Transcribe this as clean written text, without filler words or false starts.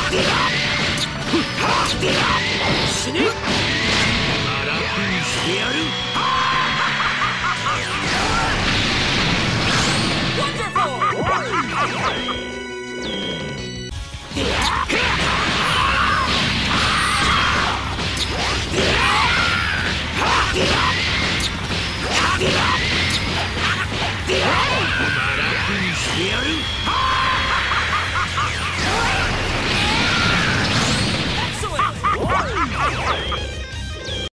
死ね。まあ楽にしてやる。まあ楽にしてやる。